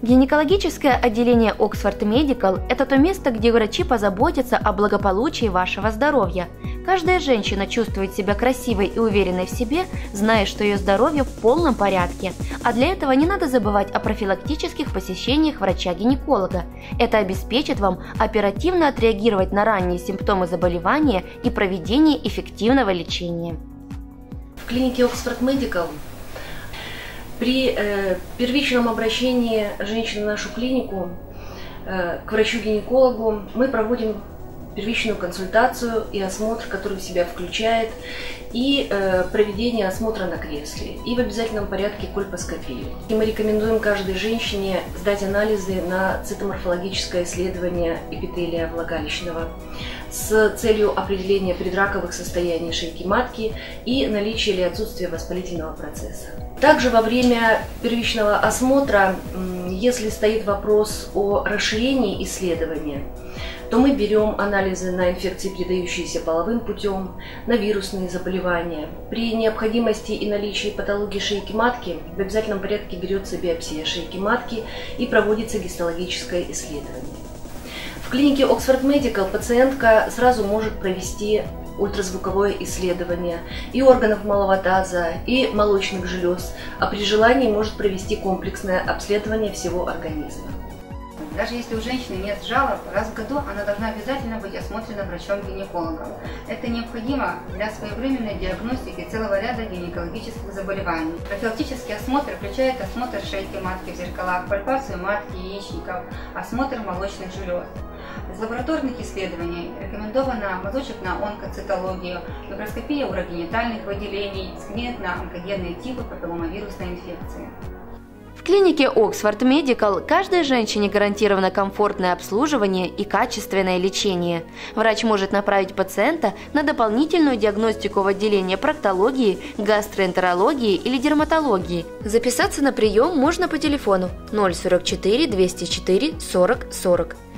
Гинекологическое отделение Oxford Medical – это то место, где врачи позаботятся о благополучии вашего здоровья. Каждая женщина чувствует себя красивой и уверенной в себе, зная, что ее здоровье в полном порядке. А для этого не надо забывать о профилактических посещениях врача-гинеколога. Это обеспечит вам оперативно отреагировать на ранние симптомы заболевания и проведение эффективного лечения. В клинике Oxford Medical при первичном обращении женщины в нашу клинику к врачу-гинекологу мы проводим первичную консультацию и осмотр, который в себя включает и проведение осмотра на кресле, и в обязательном порядке кольпоскопию. И мы рекомендуем каждой женщине сдать анализы на цитоморфологическое исследование эпителия влагалищного с целью определения предраковых состояний шейки матки и наличия или отсутствия воспалительного процесса. Также во время первичного осмотра, если стоит вопрос о расширении исследования, то мы берем анализы на инфекции, передающиеся половым путем, на вирусные заболевания. При необходимости и наличии патологии шейки матки в обязательном порядке берется биопсия шейки матки и проводится гистологическое исследование. В клинике Oxford Medical пациентка сразу может провести ультразвуковое исследование и органов малого таза, и молочных желез, а при желании может провести комплексное обследование всего организма. Даже если у женщины нет жалоб, раз в году она должна обязательно быть осмотрена врачом-гинекологом. Это необходимо для своевременной диагностики целого ряда гинекологических заболеваний. Профилактический осмотр включает осмотр шейки матки в зеркалах, пальпацию матки, яичников, осмотр молочных желез. Из лабораторных исследований рекомендовано мазочек на онкоцитологию, микроскопия урогенитальных выделений, скрининг на онкогенные типы папилломавирусной инфекции. В клинике Oxford Medical каждой женщине гарантировано комфортное обслуживание и качественное лечение. Врач может направить пациента на дополнительную диагностику в отделение проктологии, гастроэнтерологии или дерматологии. Записаться на прием можно по телефону 044 204 40 40.